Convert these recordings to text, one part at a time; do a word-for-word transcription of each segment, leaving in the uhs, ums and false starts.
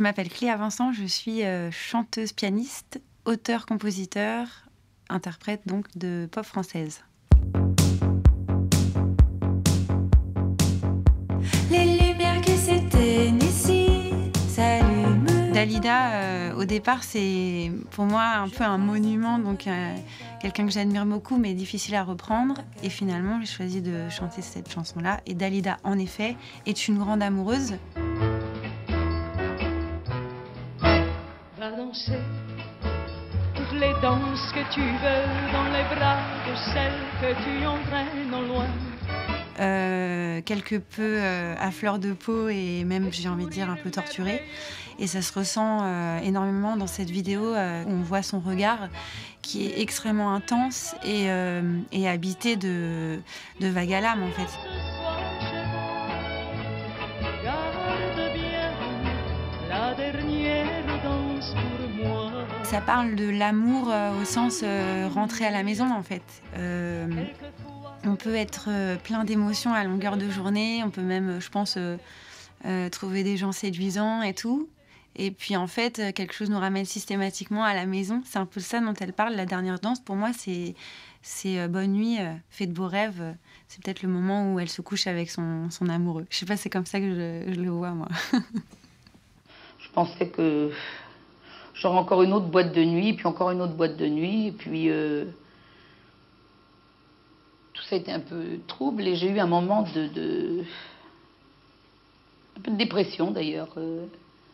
m'appelle Cléa Vincent, je suis euh, chanteuse, pianiste, auteure, compositeur, interprète donc de pop française. Les lumières qui s'éteignent ici s'allument. Dalida, euh, au départ, c'est pour moi un peu un monument, donc euh, quelqu'un que j'admire beaucoup, mais difficile à reprendre. Et finalement, j'ai choisi de chanter cette chanson-là. Et Dalida, en effet, est une grande amoureuse. Va danser toutes les danses que tu veux dans les bras de celle que tu entraînes au loin. Euh, quelque peu euh, à fleur de peau et même, j'ai envie de dire, un peu torturée. Et ça se ressent euh, énormément dans cette vidéo euh, où on voit son regard qui est extrêmement intense et, euh, et habité de, de vague à l'âme, en fait. Ça parle de l'amour euh, au sens euh, rentrer à la maison, en fait. Euh, on peut être euh, plein d'émotions à longueur de journée, on peut même, je pense, euh, euh, trouver des gens séduisants et tout. Et puis en fait, quelque chose nous ramène systématiquement à la maison. C'est un peu ça dont elle parle, la dernière danse. Pour moi, c'est, c'est euh, bonne nuit, euh, fais de beaux rêves. C'est peut-être le moment où elle se couche avec son, son amoureux. Je sais pas, c'est comme ça que je, je le vois, moi. Je pensais que j'aurais encore une autre boîte de nuit, puis encore une autre boîte de nuit, et puis euh, tout ça a été un peu trouble, et j'ai eu un moment de, de un peu de dépression d'ailleurs. Euh,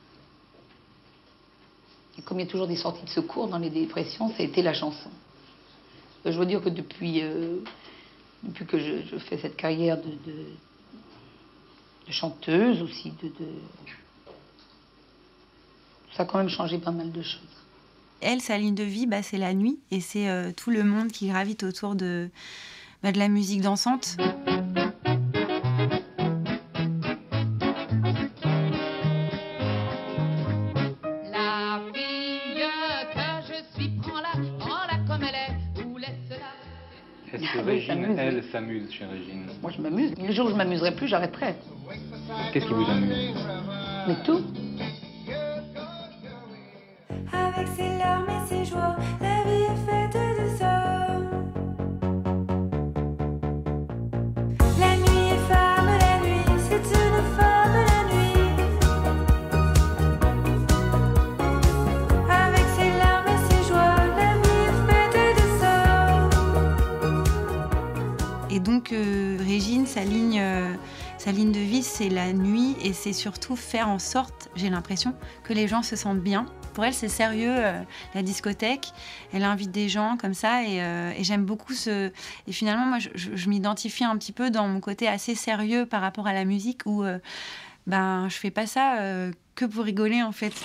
et comme il y a toujours des sorties de secours dans les dépressions, ça a été la chanson. Je dois dire que depuis, euh, depuis que je, je fais cette carrière de, de, de chanteuse aussi, de, de ça a quand même changé pas mal de choses. Elle, sa ligne de vie, bah, c'est la nuit. Et c'est euh, tout le monde qui gravite autour de, bah, de la musique dansante. La fille que je suis, prends-la, prends-la comme elle est, ou laisse-la. Est-ce que Ah oui, Régine, s'amuse, elle, oui. s'amuse chez Régine? Moi je m'amuse. Le jour où je m'amuserai plus, j'arrêterai. Qu'est-ce qui vous amuse? Mais tout. Avec ses larmes et ses joies, la vie est faite de ça. La nuit est femme, la nuit, c'est une femme, la nuit. Avec ses larmes et ses joies, la vie est faite de ça. Et donc, euh, Régine, sa ligne, euh, sa ligne de vie, c'est la nuit et c'est surtout faire en sorte, j'ai l'impression, que les gens se sentent bien. Pour elle, c'est sérieux, euh, la discothèque. Elle invite des gens comme ça et, euh, et j'aime beaucoup ce... Et finalement, moi, je, je, je m'identifie un petit peu dans mon côté assez sérieux par rapport à la musique où euh, ben, je fais pas ça euh, que pour rigoler, en fait.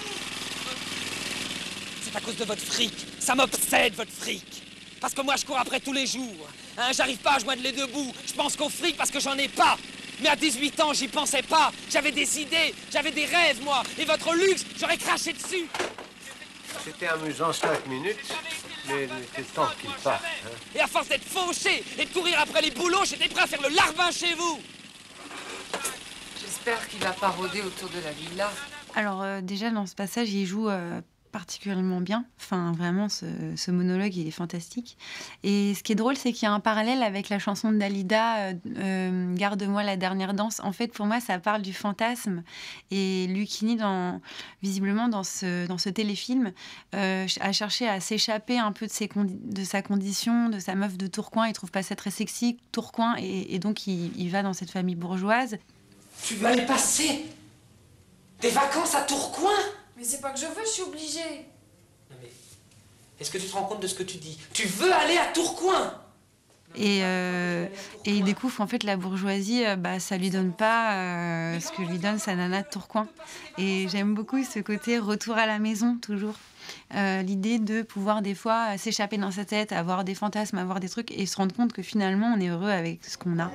C'est à cause de votre fric. Ça m'obsède, votre fric. Parce que moi, je cours après tous les jours. Hein, j'arrive pas à joindre les deux bouts. Je pense qu'au fric parce que j'en ai pas. Mais à dix-huit ans, j'y pensais pas. J'avais des idées, j'avais des rêves, moi. Et votre luxe, j'aurais craché dessus. C'était amusant cinq minutes, mais il était temps qu'il parte. Hein. Et à force d'être fauché et de courir après les boulots, j'étais prêt à faire le larbin chez vous. J'espère qu'il va pas rôder autour de la villa. Alors euh, déjà, dans ce passage, il joue euh, particulièrement bien. Enfin, vraiment, ce, ce monologue, il est fantastique. Et ce qui est drôle, c'est qu'il y a un parallèle avec la chanson de Dalida, euh, euh, Garde-moi la dernière danse. En fait, pour moi, ça parle du fantasme. Et Lucchini, dans, visiblement, dans ce, dans ce téléfilm, euh, a cherché à s'échapper un peu de, ses de sa condition, de sa meuf de Tourcoing. Il trouve pas ça très sexy, Tourcoing. Et, et donc, il, il va dans cette famille bourgeoise. Tu vas aller passer des vacances à Tourcoing? Mais c'est pas que je veux, je suis obligée. Non mais, est-ce que tu te rends compte de ce que tu dis? Tu veux aller à Tourcoing? Et, euh, et il découvre en fait la bourgeoisie, euh, bah, ça lui donne pas euh, ce que lui donne sa nana de Tourcoing. Et j'aime beaucoup ce côté retour à la maison, toujours. Euh, l'idée de pouvoir des fois s'échapper dans sa tête, avoir des fantasmes, avoir des trucs, et se rendre compte que finalement on est heureux avec ce qu'on a.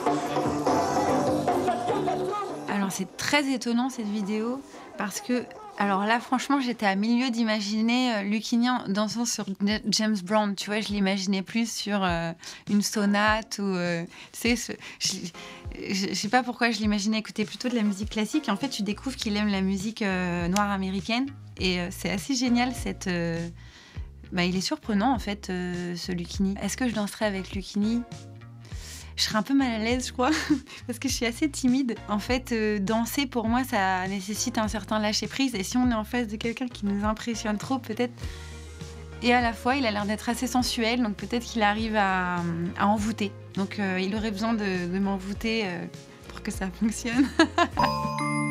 Alors c'est très étonnant cette vidéo parce que Alors là, franchement, j'étais à milieu d'imaginer euh, Lucchini en dansant sur J- James Brown. Tu vois, je l'imaginais plus sur euh, une sonate ou... euh, tu sais, ce- je, je, je sais pas pourquoi je l'imaginais écouter plutôt de la musique classique. Et en fait, tu découvres qu'il aime la musique euh, noire américaine. Et euh, c'est assez génial, cette... euh, Bah, il est surprenant, en fait, euh, ce Lucchini. Est-ce que je danserais avec Lucchini ? Je serais un peu mal à l'aise, je crois, parce que je suis assez timide. En fait, euh, danser, pour moi, ça nécessite un certain lâcher-prise. Et si on est en face de quelqu'un qui nous impressionne trop, peut-être... Et à la fois, il a l'air d'être assez sensuel, donc peut-être qu'il arrive à, à envoûter. Donc, euh, il aurait besoin de, de m'envoûter euh, pour que ça fonctionne.